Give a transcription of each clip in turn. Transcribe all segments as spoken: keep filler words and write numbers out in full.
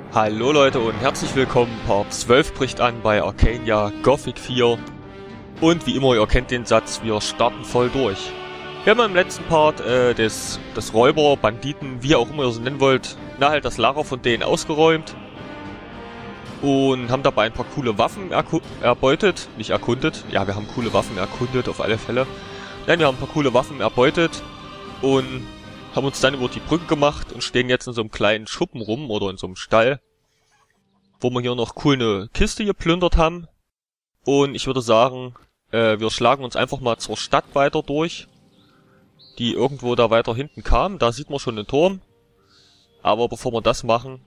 Hallo Leute und herzlich willkommen, Part zwölf bricht an bei Arcania Gothic vier. Und wie immer, ihr kennt den Satz, wir starten voll durch. Wir haben im letzten Part äh, des, des Räuber, Banditen, wie auch immer ihr es nennen wollt, na halt das Lager von denen ausgeräumt. Und haben dabei ein paar coole Waffen erbeutet, nicht erkundet, ja wir haben coole Waffen erkundet auf alle Fälle. Nein, wir haben ein paar coole Waffen erbeutet und haben uns dann über die Brücke gemacht und stehen jetzt in so einem kleinen Schuppen rum oder in so einem Stall, wo wir hier noch cool eine Kiste geplündert haben. Und ich würde sagen, äh, wir schlagen uns einfach mal zur Stadt weiter durch, die irgendwo da weiter hinten kam. Da sieht man schon den Turm. Aber bevor wir das machen,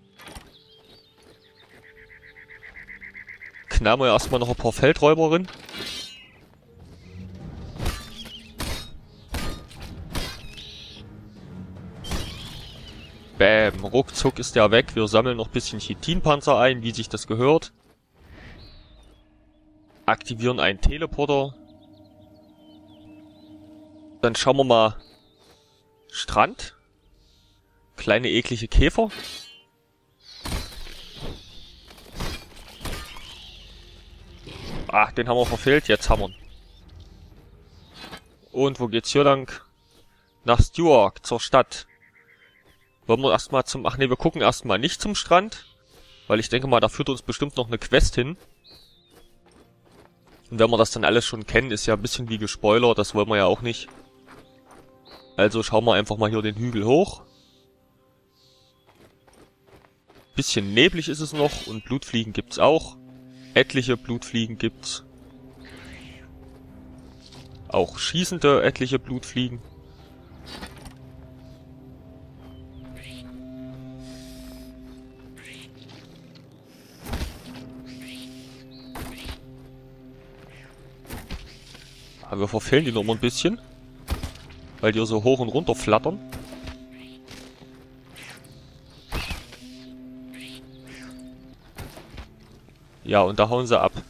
knallen wir erstmal noch ein paar Feldräuber rein. Bäm, ruckzuck ist der weg. Wir sammeln noch ein bisschen Chitinpanzer ein, wie sich das gehört. Aktivieren einen Teleporter. Dann schauen wir mal. Strand. Kleine eklige Käfer. Ah, den haben wir verfehlt. Jetzt haben wir ihn. Und wo geht's hier lang? Nach Stewart, zur Stadt. Wollen wir erstmal zum... Ach ne, wir gucken erstmal nicht zum Strand. Weil ich denke mal, da führt uns bestimmt noch eine Quest hin. Und wenn wir das dann alles schon kennen, ist ja ein bisschen wie gespoilert. Das wollen wir ja auch nicht. Also schauen wir einfach mal hier den Hügel hoch. Bisschen neblig ist es noch. Und Blutfliegen gibt's auch. Etliche Blutfliegen gibt's. Auch schießende etliche Blutfliegen. Aber wir verfehlen die noch mal ein bisschen. Weil die so hoch und runter flattern. Ja, und da hauen sie ab.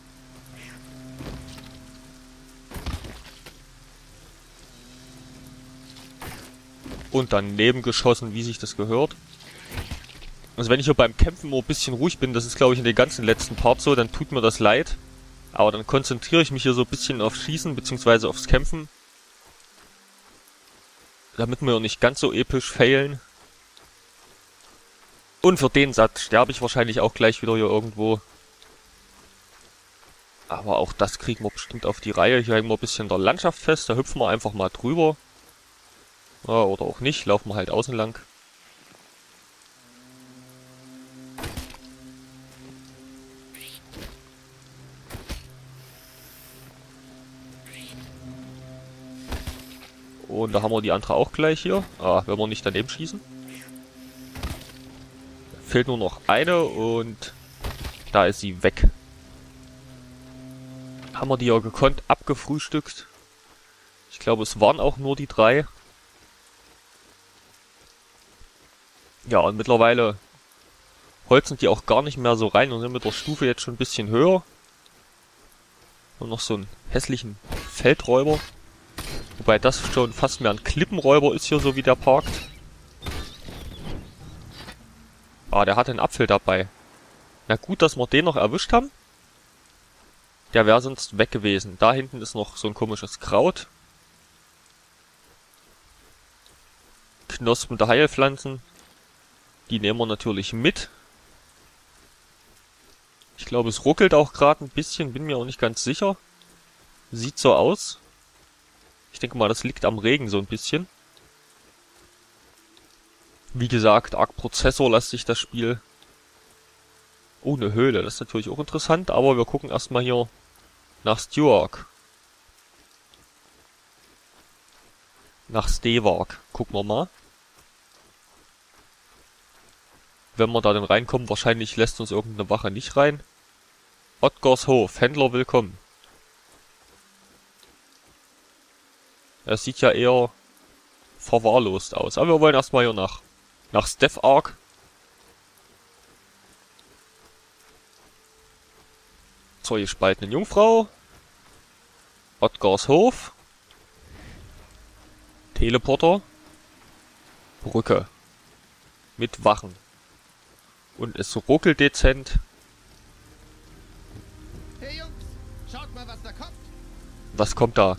Und daneben geschossen, wie sich das gehört. Also wenn ich hier beim Kämpfen nur ein bisschen ruhig bin, das ist glaube ich in den ganzen letzten Part so, dann tut mir das leid. Aber dann konzentriere ich mich hier so ein bisschen auf Schießen, beziehungsweise aufs Kämpfen. Damit wir nicht ganz so episch failen. Und für den Satz sterbe ich wahrscheinlich auch gleich wieder hier irgendwo. Aber auch das kriegen wir bestimmt auf die Reihe. Hier hängen wir ein bisschen in der Landschaft fest, da hüpfen wir einfach mal drüber. Ja, oder auch nicht, laufen wir halt außen lang. Und da haben wir die andere auch gleich hier. Ah, wenn wir nicht daneben schießen. Fehlt nur noch eine und da ist sie weg. Haben wir die ja gekonnt abgefrühstückt. Ich glaube, es waren auch nur die drei. Ja, und mittlerweile holzen die auch gar nicht mehr so rein und sind mit der Stufe jetzt schon ein bisschen höher. Und noch so einen hässlichen Feldräuber. Wobei das schon fast mehr ein Klippenräuber ist hier, so wie der parkt. Ah, der hat einen Apfel dabei. Na gut, dass wir den noch erwischt haben. Der wäre sonst weg gewesen. Da hinten ist noch so ein komisches Kraut. Knospen der Heilpflanzen. Die nehmen wir natürlich mit. Ich glaube, es ruckelt auch gerade ein bisschen, bin mir auch nicht ganz sicher. Sieht so aus. Ich denke mal, das liegt am Regen so ein bisschen. Wie gesagt, arg prozessorlastig das Spiel. Oh, eine Höhle, das ist natürlich auch interessant, aber wir gucken erstmal hier nach Stewart. Nach Stewart, gucken wir mal. Wenn wir da denn reinkommen, wahrscheinlich lässt uns irgendeine Wache nicht rein. Ottgars Hof, Händler willkommen. Es sieht ja eher verwahrlost aus. Aber wir wollen erstmal hier nach, nach Stewart. Zur gespaltenen Jungfrau. Ottgars Hof. Teleporter. Brücke. Mit Wachen. Und es ruckelt dezent. Hey Jungs, schaut mal, was da kommt. Was kommt da?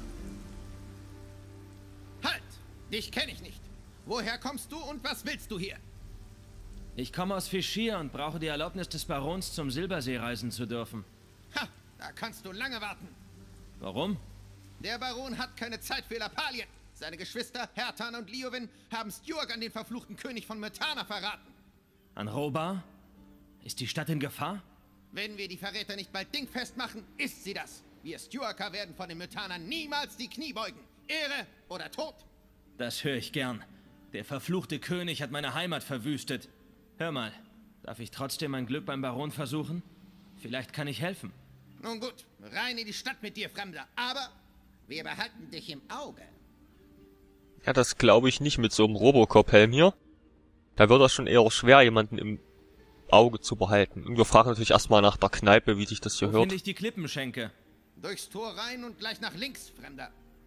Halt! Dich kenne ich nicht. Woher kommst du und was willst du hier? Ich komme aus Fischir und brauche die Erlaubnis des Barons, zum Silbersee reisen zu dürfen. Ha, da kannst du lange warten. Warum? Der Baron hat keine Zeit für Lappalien. Seine Geschwister, Hertan und Liovin, haben Stjorg an den verfluchten König von Myrtana verraten. An Robar? Ist die Stadt in Gefahr? Wenn wir die Verräter nicht bald dingfest machen, ist sie das. Wir Stjorker werden von den Myrtanern niemals die Knie beugen. Ehre oder Tod. Das höre ich gern. Der verfluchte König hat meine Heimat verwüstet. Hör mal, darf ich trotzdem mein Glück beim Baron versuchen? Vielleicht kann ich helfen. Nun gut, rein in die Stadt mit dir, Fremder. Aber wir behalten dich im Auge. Ja, das glaube ich nicht mit so einem Robocop-Helm hier. Da wird das schon eher schwer, jemanden im Auge zu behalten. Und wir fragen natürlich erstmal nach der Kneipe, wie sich das hier Wo hört. finde ich die Klippenschenke? Durchs Tor rein und gleich nach links, Fremder.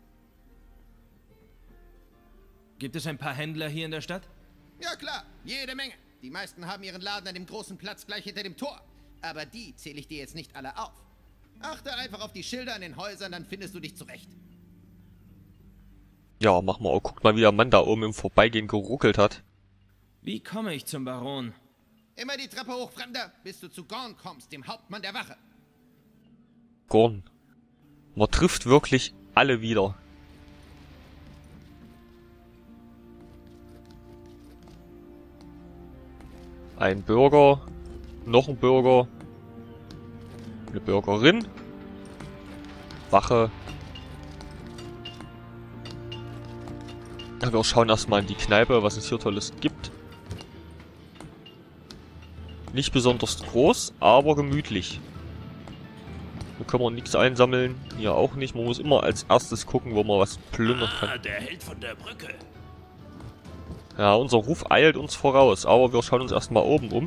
Gibt es ein paar Händler hier in der Stadt? Ja klar, jede Menge. Die meisten haben ihren Laden an dem großen Platz gleich hinter dem Tor. Aber die zähle ich dir jetzt nicht alle auf. Achte einfach auf die Schilder an den Häusern, dann findest du dich zurecht. Ja, mach mal. Oh, guck mal, wie der Mann da oben im Vorbeigehen geruckelt hat. Wie komme ich zum Baron? Immer die Treppe hoch, Fremder, bis du zu Gorn kommst, dem Hauptmann der Wache. Gorn. Man trifft wirklich alle wieder. Ein Bürger, noch ein Bürger, eine Bürgerin, Wache. Ja, wir schauen erstmal in die Kneipe, was es hier Tolles gibt. Nicht besonders groß, aber gemütlich. Hier können wir nichts einsammeln, hier auch nicht. Man muss immer als erstes gucken, wo man was plündern kann. Ah, der Held von der Brücke. Ja, unser Ruf eilt uns voraus, aber wir schauen uns erstmal oben um.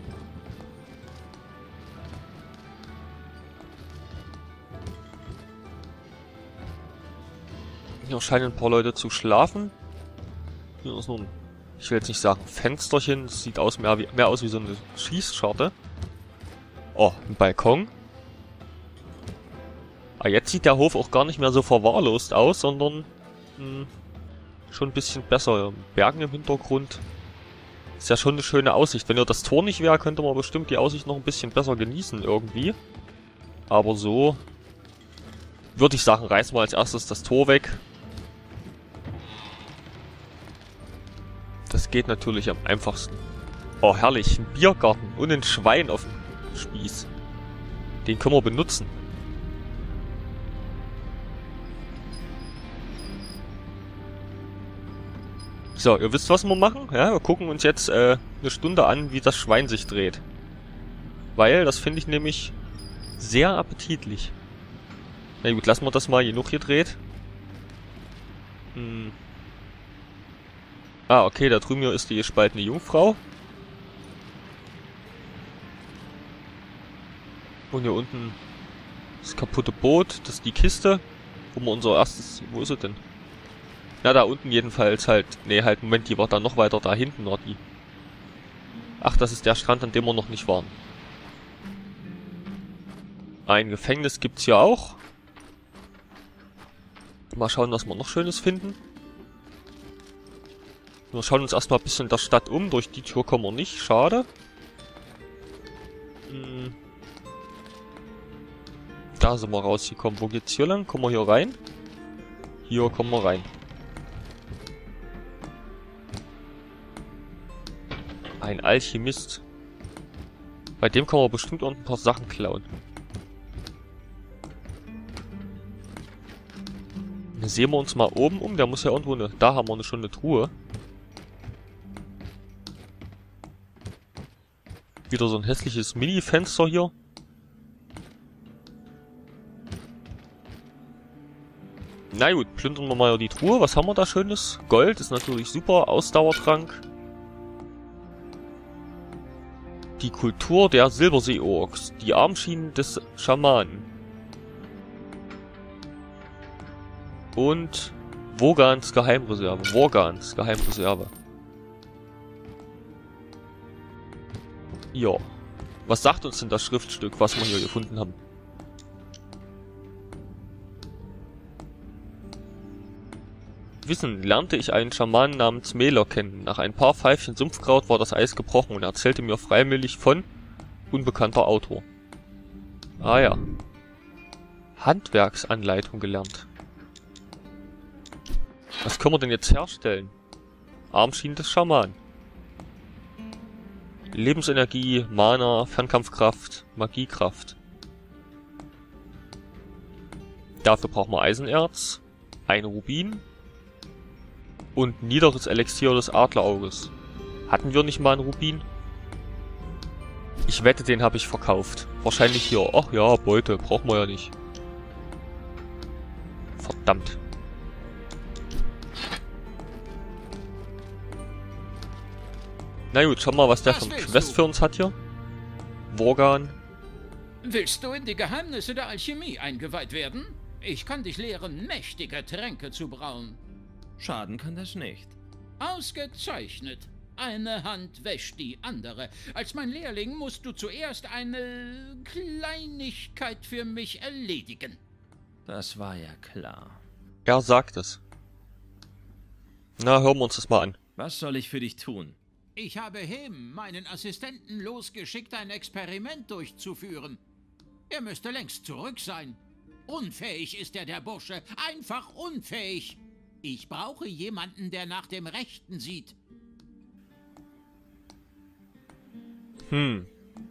Hier scheinen ein paar Leute zu schlafen. Hier ist nur ein, ich will jetzt nicht sagen Fensterchen, das sieht aus mehr, wie, mehr aus wie so eine Schießscharte. Oh, ein Balkon. Ah, jetzt sieht der Hof auch gar nicht mehr so verwahrlost aus, sondern mh, schon ein bisschen besser. Bergen im Hintergrund. Ist ja schon eine schöne Aussicht. Wenn ja das Tor nicht wäre, könnte man bestimmt die Aussicht noch ein bisschen besser genießen irgendwie. Aber so würde ich sagen, reißen wir als erstes das Tor weg. Das geht natürlich am einfachsten. Oh, herrlich. Ein Biergarten und ein Schwein auf dem Spieß. Den können wir benutzen. So, ihr wisst, was wir machen? Ja, wir gucken uns jetzt äh, eine Stunde an, wie das Schwein sich dreht. Weil, das finde ich nämlich sehr appetitlich. Na gut, lassen wir das mal genug gedreht. Hm. Ah, okay, da drüben hier ist die gespaltene Jungfrau. Und hier unten das kaputte Boot, das ist die Kiste. Wo wir unser erstes... Wo ist sie denn? Na, da unten jedenfalls halt... Nee, halt, Moment, die war dann noch weiter da hinten, war die. Ach, das ist der Strand, an dem wir noch nicht waren. Ein Gefängnis gibt's hier auch. Mal schauen, was wir noch Schönes finden. Wir schauen uns erstmal ein bisschen der Stadt um. Durch die Tür kommen wir nicht. Schade. Hm. Da sind wir rausgekommen. Wo geht's hier lang? Kommen wir hier rein? Hier kommen wir rein. Ein Alchemist. Bei dem kann man bestimmt auch ein paar Sachen klauen. Dann sehen wir uns mal oben um. Der muss ja irgendwo eine... Da haben wir schon eine Truhe. Wieder so ein hässliches Mini-Fenster hier. Na gut, plündern wir mal die Truhe. Was haben wir da Schönes? Gold ist natürlich super. Ausdauertrank. Die Kultur der Silbersee-Orks. Die Armschienen des Schamanen. Und Vogans Geheimreserve. Vorgans Geheimreserve. Ja. Was sagt uns denn das Schriftstück, was wir hier gefunden haben? Wissen, lernte ich einen Schamanen namens Melor kennen. Nach ein paar Pfeifchen Sumpfkraut war das Eis gebrochen und er erzählte mir freiwillig von unbekannter Autor. Ah ja. Handwerksanleitung gelernt. Was können wir denn jetzt herstellen? Armschienen des Schamanen. Lebensenergie, Mana, Fernkampfkraft, Magiekraft. Dafür brauchen wir Eisenerz, ein Rubin und niederes Elixier des Adlerauges. Hatten wir nicht mal einen Rubin? Ich wette, den habe ich verkauft. Wahrscheinlich hier. Ach ja, Beute. Brauchen wir ja nicht. Verdammt. Na gut, schau mal, was der für ein Quest für uns hat hier. Worgan. Willst du in die Geheimnisse der Alchemie eingeweiht werden? Ich kann dich lehren, mächtige Tränke zu brauen. Schaden kann das nicht. Ausgezeichnet. Eine Hand wäscht die andere. Als mein Lehrling musst du zuerst eine Kleinigkeit für mich erledigen. Das war ja klar. Er sagt es. Na, hören wir uns das mal an. Was soll ich für dich tun? Ich habe Hem, meinen Assistenten, losgeschickt, ein Experiment durchzuführen. Er müsste längst zurück sein. Unfähig ist er, der Bursche. Einfach unfähig. Ich brauche jemanden, der nach dem Rechten sieht. Hm.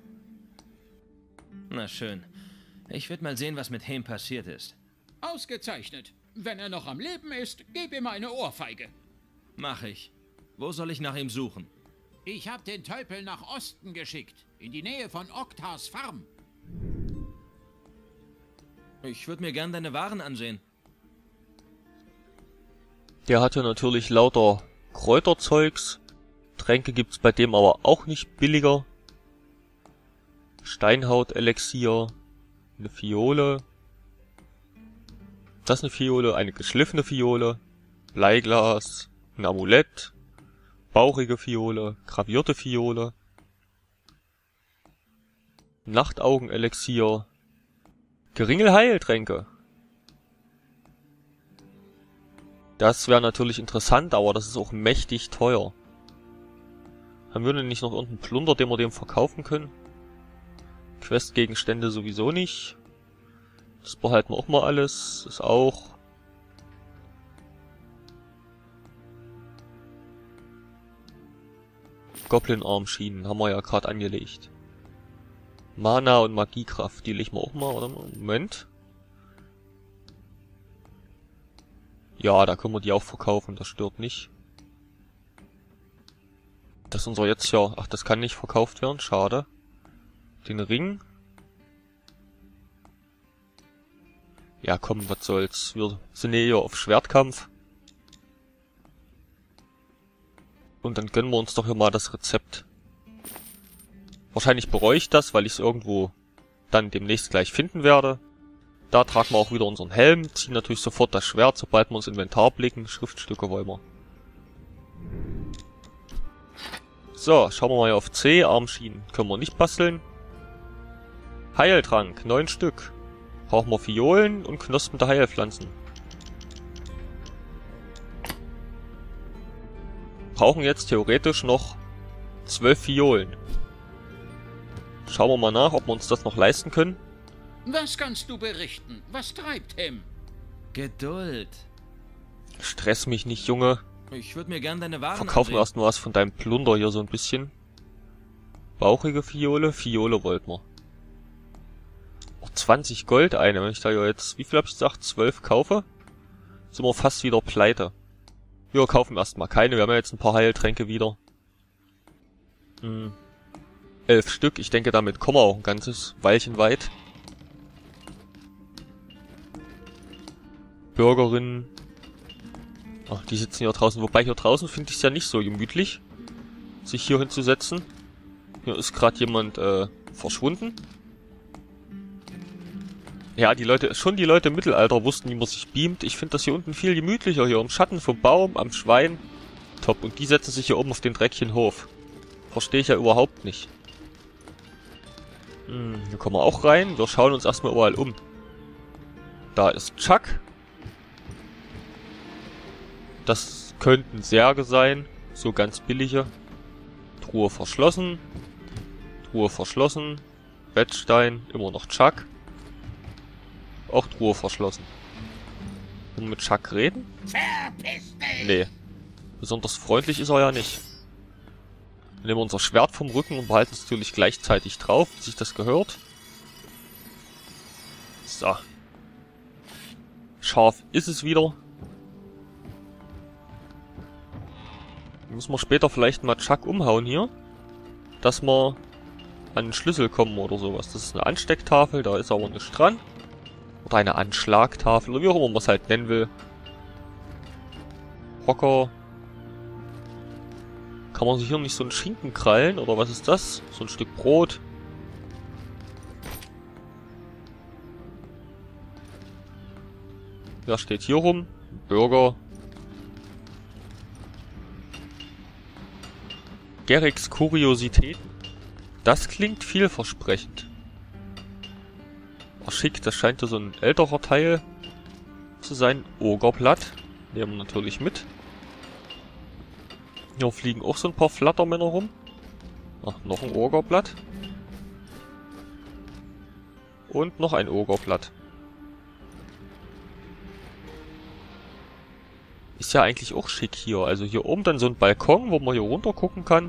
Na schön. Ich will mal sehen, was mit Hem passiert ist. Ausgezeichnet. Wenn er noch am Leben ist, gib ihm eine Ohrfeige. Mach ich. Wo soll ich nach ihm suchen? Ich habe den Tölpel nach Osten geschickt, in die Nähe von Oktars Farm. Ich würde mir gern deine Waren ansehen. Der hat ja natürlich lauter Kräuterzeugs. Tränke gibt's bei dem aber auch nicht billiger. Steinhaut-Elixier. Eine Fiole. Das ist eine Fiole, eine geschliffene Fiole. Bleiglas. Ein Amulett. Bauchige Fiole. Gravierte Fiole. Nachtaugen-Elixier. Geringelheiltränke. Das wäre natürlich interessant, aber das ist auch mächtig teuer. Haben wir denn nicht noch irgendeinen Plunder, den wir dem verkaufen können? Questgegenstände sowieso nicht. Das behalten wir auch mal alles. Das auch. Goblin-Armschienen haben wir ja gerade angelegt. Mana und Magiekraft, die legen wir auch mal, oder? Moment. Ja, da können wir die auch verkaufen, das stört nicht. Das ist unser jetzt ja... Ach, das kann nicht verkauft werden, schade. Den Ring. Ja, komm, was soll's. Wir sind eh hier auf Schwertkampf. Und dann gönnen wir uns doch hier mal das Rezept. Wahrscheinlich bereue ich das, weil ich es irgendwo dann demnächst gleich finden werde. Da tragen wir auch wieder unseren Helm, ziehen natürlich sofort das Schwert, sobald wir ins Inventar blicken. Schriftstücke wollen wir. So, schauen wir mal hier auf C. Armschienen können wir nicht basteln. Heiltrank, neun Stück. Brauchen wir Fiolen und Knospen der Heilpflanzen. Brauchen jetzt theoretisch noch zwölf Fiolen. Schauen wir mal nach, ob wir uns das noch leisten können. Was kannst du berichten? Was treibt Hem? Geduld. Stress mich nicht, Junge. Ich würde mir gern deine Waren Verkaufen wir ansehen. erst mal was von deinem Plunder hier so ein bisschen. Bauchige Fiole, Fiole wollten wir. Oh, zwanzig Gold eine, wenn ich da ja jetzt, wie viel hab ich gesagt, zwölf kaufe, sind wir fast wieder pleite. Wir kaufen erstmal keine, wir haben ja jetzt ein paar Heiltränke wieder. Hm. Elf Stück, ich denke damit kommen wir auch ein ganzes Weilchen weit. Bürgerinnen. Ach, die sitzen hier draußen. Wobei hier draußen finde ich es ja nicht so gemütlich, sich hier hinzusetzen. Hier ist gerade jemand äh, verschwunden. Ja, die Leute, schon die Leute im Mittelalter wussten, wie man sich beamt. Ich finde das hier unten viel gemütlicher, hier im Schatten vom Baum, am Schwein. Top. Und die setzen sich hier oben auf den dreckigen Hof. Verstehe ich ja überhaupt nicht. Hm, hier kommen wir auch rein. Wir schauen uns erstmal überall um. Da ist Chuck. Das könnten Särge sein. So ganz billige. Truhe verschlossen. Truhe verschlossen. Bettstein. Immer noch Chuck. Auch Truhe verschlossen. Wollen wir mit Chuck reden? Verpiss dich! Nee. Besonders freundlich ist er ja nicht. Wir nehmen unser Schwert vom Rücken und behalten es natürlich gleichzeitig drauf, wie sich das gehört. So. Scharf ist es wieder. Müssen wir später vielleicht mal Chuck umhauen hier. Dass wir an den Schlüssel kommen oder sowas. Das ist eine Anstecktafel, da ist aber nichts dran. Oder eine Anschlagtafel, oder wie auch immer man es halt nennen will. Hocker. Kann man sich hier nicht so einen Schinken krallen? Oder was ist das? So ein Stück Brot. Wer steht hier rum? Burger. Garrix Kuriositäten. Das klingt vielversprechend. Ach schick, das scheint ja so ein älterer Teil zu sein. Ogerblatt. Nehmen wir natürlich mit. Hier fliegen auch so ein paar Flattermänner rum. Ach, noch ein Ogerblatt. Und noch ein Ogerblatt. Ist ja eigentlich auch schick hier. Also hier oben dann so ein Balkon, wo man hier runter gucken kann.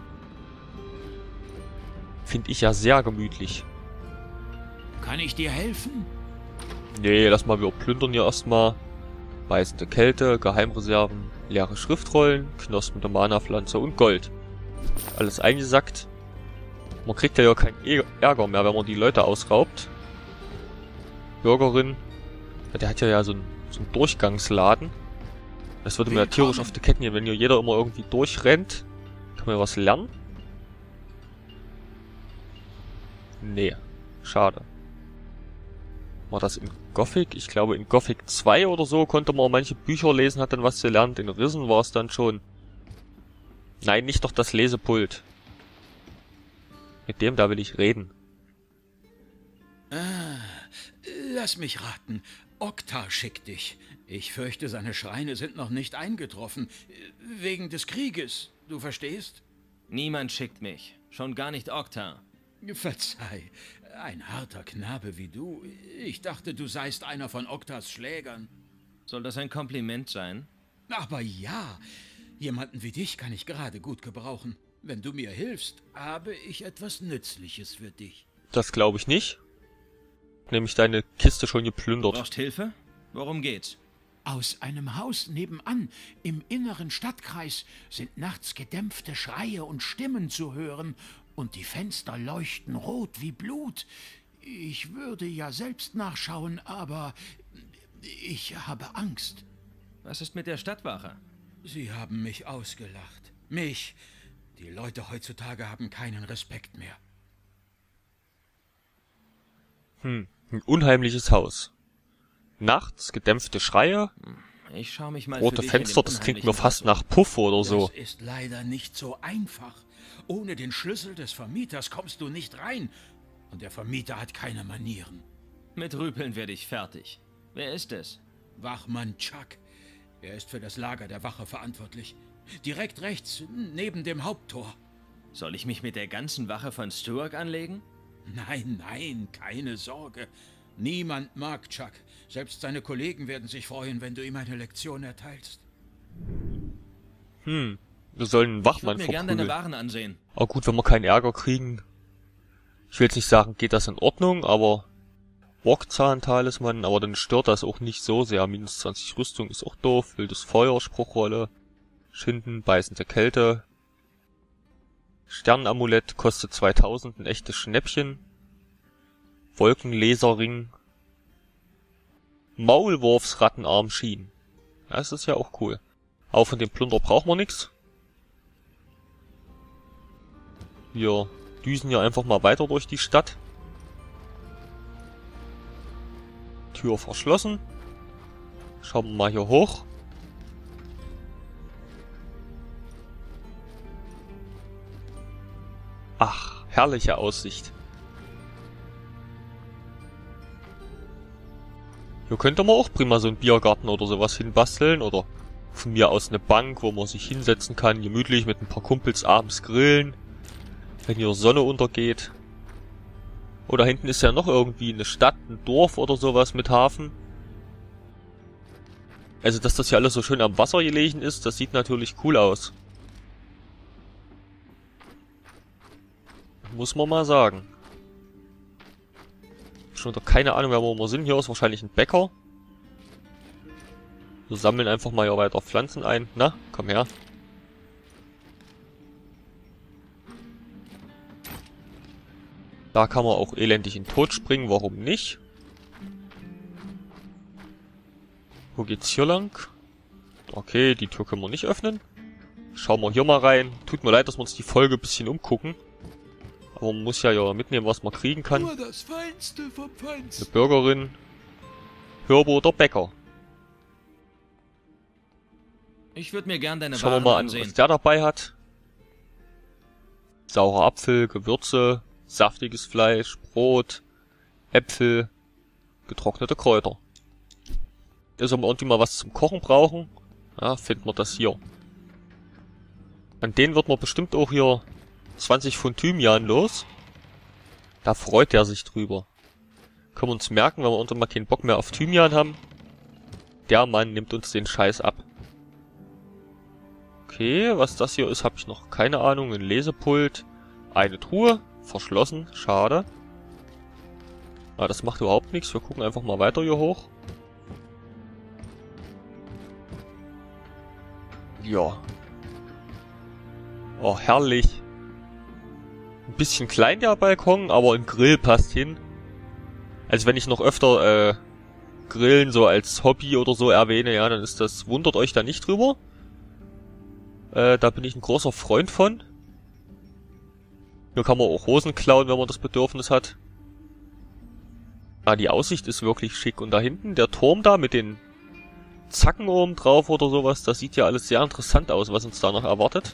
Finde ich ja sehr gemütlich. Kann ich dir helfen? Nee, lass mal, wir plündern hier erstmal. Beißende Kälte, Geheimreserven, leere Schriftrollen, Knospen der Mana-Pflanze und Gold. Alles eingesackt. Man kriegt ja keinen Ärger mehr, wenn man die Leute ausraubt. Bürgerin. Ja, der hat ja ja so einen, so einen Durchgangsladen. Das würde mir ja tierisch auf die Ketten gehen, wenn hier jeder immer irgendwie durchrennt. Kann man ja was lernen? Nee. Schade. War das in Gothic? Ich glaube in Gothic zwei oder so konnte man manche Bücher lesen, hat dann was gelernt. In Rissen war es dann schon. Nein, nicht doch das Lesepult. Mit dem da will ich reden. Ah, lass mich raten. Okta schickt dich. Ich fürchte, seine Schreine sind noch nicht eingetroffen. Wegen des Krieges, du verstehst? Niemand schickt mich. Schon gar nicht Okta. Verzeih, ein harter Knabe wie du. Ich dachte, du seist einer von Oktas Schlägern. Soll das ein Kompliment sein? Aber ja, jemanden wie dich kann ich gerade gut gebrauchen. Wenn du mir hilfst, habe ich etwas Nützliches für dich. Das glaube ich nicht. Nämlich deine Kiste schon geplündert. Brauchst Hilfe? Worum geht's? Aus einem Haus nebenan, im inneren Stadtkreis, sind nachts gedämpfte Schreie und Stimmen zu hören. Und die Fenster leuchten rot wie Blut. Ich würde ja selbst nachschauen, aber ich habe Angst. Was ist mit der Stadtwache? Sie haben mich ausgelacht. Mich. Die Leute heutzutage haben keinen Respekt mehr. Hm, ein unheimliches Haus. Nachts gedämpfte Schreie. Ich schaue mich mal Rote für dich Fenster, in dem das klingt mir unheimlichen fast Haus nach Puff oder so. Das ist leider nicht so einfach. Ohne den Schlüssel des Vermieters kommst du nicht rein. Und der Vermieter hat keine Manieren. um. Mit Rüpeln werde ich fertig. Wer ist es? Wachmann Chuck. Er ist für das Lager der Wache verantwortlich. Direkt rechts, neben dem Haupttor. Soll ich mich mit der ganzen Wache von Stuart anlegen? Nein, nein, keine Sorge. Niemand mag Chuck. Selbst seine Kollegen werden sich freuen, wenn du ihm eine Lektion erteilst. Hm, wir sollen einen Wachmann Ich würde mir gerne deine verprügeln. Waren ansehen. Aber gut, wenn wir keinen Ärger kriegen. Ich will jetzt nicht sagen, geht das in Ordnung, aber Bockzahn-Talisman, aber dann stört das auch nicht so sehr. Minus zwanzig Rüstung ist auch doof. Wildes Feuer, Spruchrolle. Schinden, beißende Kälte. Sternenamulett kostet zweitausend, ein echtes Schnäppchen. Wolkenlaserring. Maulwurfsrattenarm Schien. Das ist ja auch cool. Auch von dem Plunder brauchen wir nichts. Wir düsen ja einfach mal weiter durch die Stadt. Tür verschlossen. Schauen wir mal hier hoch. Ach, herrliche Aussicht. Hier könnte man auch prima so einen Biergarten oder sowas hinbasteln. Oder von mir aus eine Bank, wo man sich hinsetzen kann, gemütlich mit ein paar Kumpels abends grillen. Wenn hier Sonne untergeht. Oder hinten ist ja noch irgendwie eine Stadt, ein Dorf oder sowas mit Hafen. Also, dass das hier alles so schön am Wasser gelegen ist, das sieht natürlich cool aus. Muss man mal sagen. Schon wieder keine Ahnung, wer wir sind. Hier ist wahrscheinlich ein Bäcker. Wir sammeln einfach mal hier weiter Pflanzen ein. Na, komm her. Da kann man auch elendig in den Tod springen, warum nicht? Wo geht's hier lang? Okay, die Tür können wir nicht öffnen. Schauen wir hier mal rein. Tut mir leid, dass wir uns die Folge ein bisschen umgucken. Aber man muss ja ja mitnehmen, was man kriegen kann. Nur das Feinste vom Feinsten. Eine Bürgerin. Hörbo oder Bäcker. Ich würde mir gern deine Schauen wir Waren mal an, ansehen. was der dabei hat. Saurer Apfel, Gewürze, saftiges Fleisch, Brot, Äpfel, getrocknete Kräuter. Also wenn wir irgendwie mal was zum Kochen brauchen, ja, finden wir das hier. An denen wird man bestimmt auch hier zwanzig Pfund Thymian los. Da freut er sich drüber. Können wir uns merken, wenn wir irgendwann mal keinen Bock mehr auf Thymian haben. Der Mann nimmt uns den Scheiß ab. Okay, was das hier ist, habe ich noch keine Ahnung. Ein Lesepult, eine Truhe, verschlossen, schade. Ah, das macht überhaupt nichts. Wir gucken einfach mal weiter hier hoch. Ja. Oh, herrlich. Ein bisschen klein der Balkon, aber ein Grill passt hin. Also wenn ich noch öfter äh, Grillen so als Hobby oder so erwähne, ja, dann ist das, wundert euch da nicht drüber. Äh, da bin ich ein großer Freund von. Hier kann man auch Hosen klauen, wenn man das Bedürfnis hat. Ah, die Aussicht ist wirklich schick. Und da hinten, der Turm da mit den Zacken oben drauf oder sowas, das sieht ja alles sehr interessant aus, was uns da noch erwartet.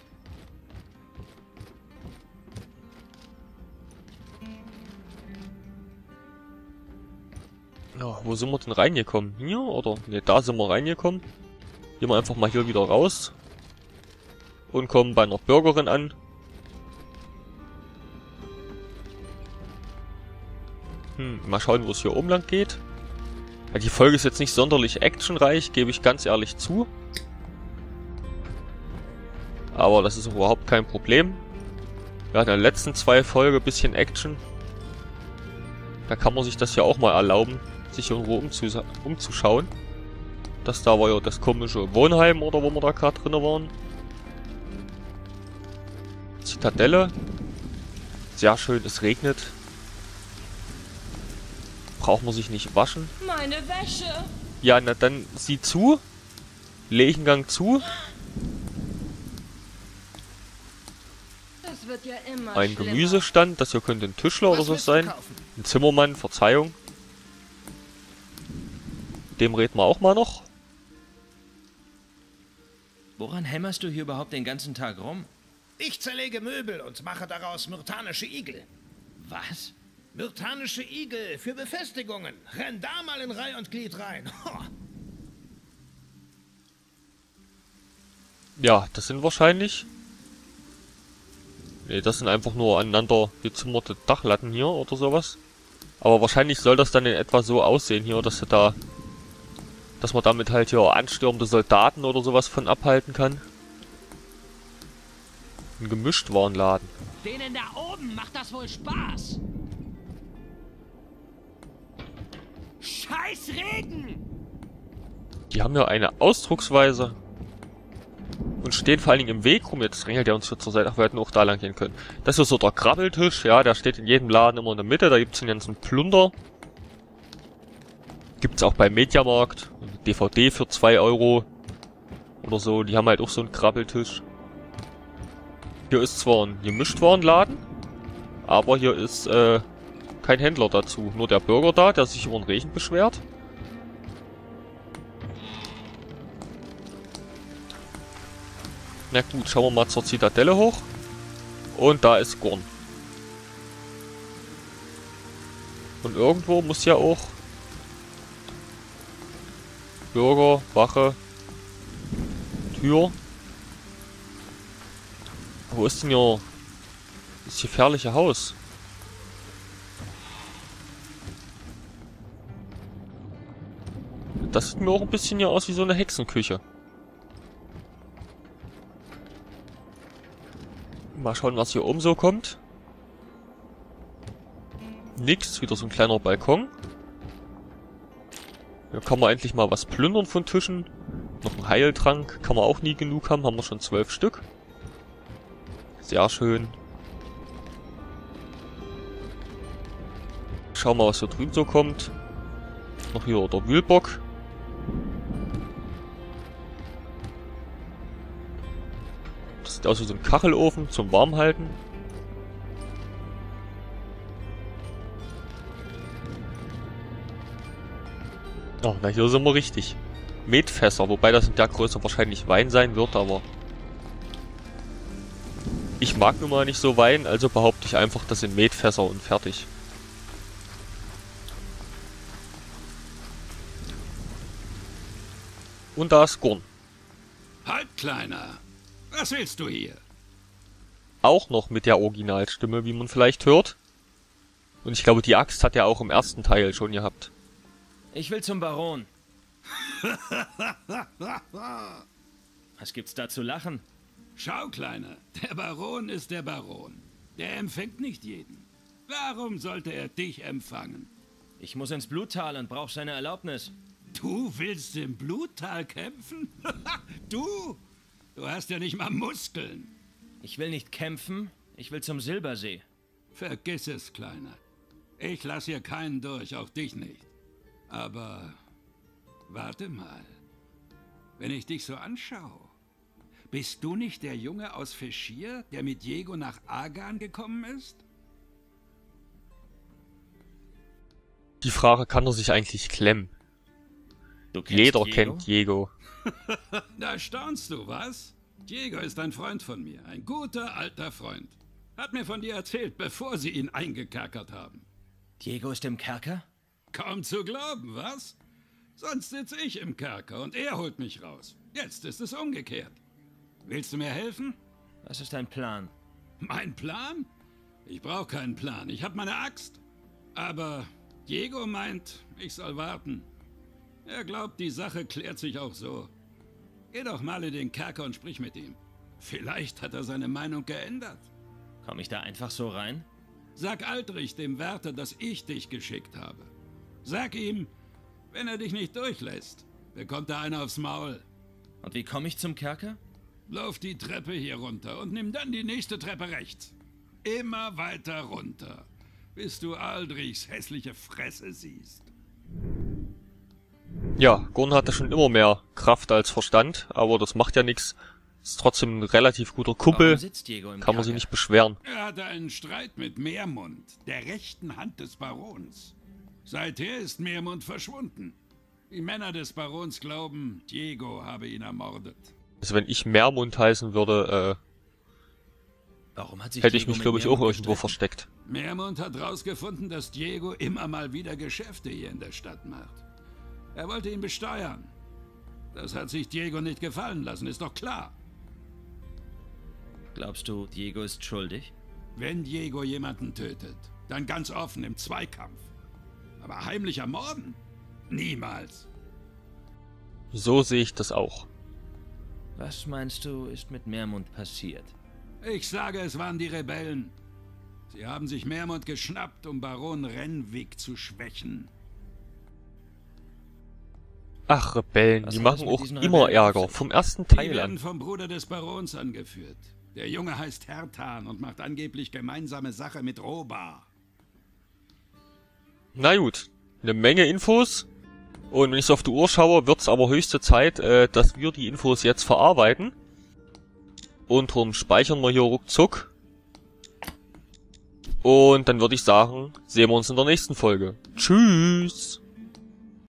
Ja, wo sind wir denn reingekommen? Hier, oder? Ne, da sind wir reingekommen. Gehen wir einfach mal hier wieder raus. Und kommen bei einer Bürgerin an. Hm, mal schauen, wo es hier oben lang geht. Ja, die Folge ist jetzt nicht sonderlich actionreich, gebe ich ganz ehrlich zu. Aber das ist überhaupt kein Problem. Wir hatten in den letzten zwei Folgen ein bisschen Action. Da kann man sich das ja auch mal erlauben, sich irgendwo umzus umzuschauen. Das da war ja das komische Wohnheim, oder wo wir da gerade drin waren. Zitadelle. Sehr schön, es regnet. Braucht man sich nicht waschen. Meine Wäsche. Ja, na dann sieh zu. Leichengang zu. Das wird ja immer Ein schlimmer. Gemüsestand. Das hier könnte ein Tischler oder Was so willst du sein. kaufen? Ein Zimmermann, Verzeihung. Dem reden wir auch mal noch. Woran hämmerst du hier überhaupt den ganzen Tag rum? Ich zerlege Möbel und mache daraus myrtanische Igel. Was? Myrtanische Igel für Befestigungen. Renn da mal in Reih und Glied rein. Ho. Ja, das sind wahrscheinlich... Ne, das sind einfach nur aneinander gezimmerte Dachlatten hier oder sowas. Aber wahrscheinlich soll das dann in etwa so aussehen hier, dass du da... Dass man damit halt hier anstürmende Soldaten oder sowas von abhalten kann. Ein Gemischtwarenladen. Denen da oben macht das wohl Spaß. Scheiß Regen! Die haben ja eine Ausdrucksweise. Und stehen vor allen Dingen im Weg rum. Jetzt ringelt er uns hier zur Seite. Ach, wir hätten auch da lang gehen können. Das ist so der Krabbeltisch. Ja, der steht in jedem Laden immer in der Mitte. Da gibt's den ganzen Plunder. Gibt's auch beim Mediamarkt. Eine D V D für zwei Euro. Oder so. Die haben halt auch so einen Krabbeltisch. Hier ist zwar ein Gemischtwarenladen. Aber hier ist, äh... kein Händler dazu. Nur der Bürger da, der sich über den Regen beschwert. Na gut, schauen wir mal zur Zitadelle hoch. Und da ist Gorn. Und irgendwo muss ja auch Bürger, Wache, Tür. Wo ist denn hier das gefährliche Haus? Das sieht mir auch ein bisschen hier aus wie so eine Hexenküche. Mal schauen, was hier oben so kommt. Nix, wieder so ein kleiner Balkon. Hier kann man endlich mal was plündern von Tischen. Noch ein Heiltrank, kann man auch nie genug haben, haben wir schon zwölf Stück. Sehr schön. Schauen wir mal, was hier drüben so kommt. Noch hier der Wühlbock. Das sieht aus wie so ein Kachelofen zum Warmhalten. Oh, na hier sind wir richtig. Metfässer, wobei das in der Größe wahrscheinlich Wein sein wird, aber... Ich mag nun mal nicht so Wein, also behaupte ich einfach, das sind Metfässer und fertig. Und da ist Gurn. Halt, Kleiner! Was willst du hier? Auch noch mit der Originalstimme, wie man vielleicht hört. Und ich glaube, die Axt hat er auch im ersten Teil schon gehabt. Ich will zum Baron. Was gibt's da zu lachen? Schau, Kleiner, der Baron ist der Baron. Der empfängt nicht jeden. Warum sollte er dich empfangen? Ich muss ins Bluttal und brauche seine Erlaubnis. Du willst im Bluttal kämpfen? Du? Du hast ja nicht mal Muskeln. Ich will nicht kämpfen, ich will zum Silbersee. Vergiss es, Kleiner. Ich lass hier keinen durch, auch dich nicht. Aber warte mal. Wenn ich dich so anschaue, bist du nicht der Junge aus Feschir, der mit Diego nach Agan gekommen ist? Die Frage kann er sich eigentlich klemmen. Du kennst Jeder Diego? kennt Diego. Da staunst du, was? Diego ist ein Freund von mir, ein guter alter Freund. Hat mir von dir erzählt, bevor sie ihn eingekerkert haben. Diego ist im Kerker? Kaum zu glauben, was? Sonst sitze ich im Kerker und er holt mich raus. Jetzt ist es umgekehrt. Willst du mir helfen? Was ist dein Plan? Mein Plan? Ich brauche keinen Plan, ich habe meine Axt. Aber Diego meint, ich soll warten. Er glaubt, die Sache klärt sich auch so. Geh doch mal in den Kerker und sprich mit ihm. Vielleicht hat er seine Meinung geändert. Komm ich da einfach so rein? Sag Aldrich, dem Wärter, dass ich dich geschickt habe. Sag ihm, wenn er dich nicht durchlässt, bekommt er einer aufs Maul. Und wie komme ich zum Kerker? Lauf die Treppe hier runter und nimm dann die nächste Treppe rechts. Immer weiter runter, bis du Aldrichs hässliche Fresse siehst. Ja, Gurn hatte schon immer mehr Kraft als Verstand, aber das macht ja nichts. Ist trotzdem ein relativ guter Kumpel, Warum sitzt Diego im kann man Kerker? sich nicht beschweren. Er hatte einen Streit mit Meermund, der rechten Hand des Barons. Seither ist Meermund verschwunden. Die Männer des Barons glauben, Diego habe ihn ermordet. Also wenn ich Meermund heißen würde, Warum hat sich äh, hätte ich Diego mich mit glaube ich auch Meermund irgendwo gestritten? versteckt. Meermund hat rausgefunden, dass Diego immer mal wieder Geschäfte hier in der Stadt macht. Er wollte ihn besteuern. Das hat sich Diego nicht gefallen lassen, ist doch klar. Glaubst du, Diego ist schuldig? Wenn Diego jemanden tötet, dann ganz offen im Zweikampf. Aber heimlich ermorden? Niemals. So sehe ich das auch. Was meinst du, ist mit Meermund passiert? Ich sage, es waren die Rebellen. Sie haben sich Meermund geschnappt, um Baron Renwick zu schwächen. Ach, Rebellen, Was die hat machen es mit auch diesen immer Rebellen auf Ärger. sich? Vom ersten Die Teil werden an. vom Bruder des Barons angeführt. Der Junge heißt Hertan und macht angeblich gemeinsame Sache mit Roba. Na gut, eine Menge Infos. Und wenn ich so auf die Uhr schaue, wird's aber höchste Zeit, äh, dass wir die Infos jetzt verarbeiten. Und darum speichern wir hier ruckzuck. Und dann würde ich sagen, sehen wir uns in der nächsten Folge. Tschüss!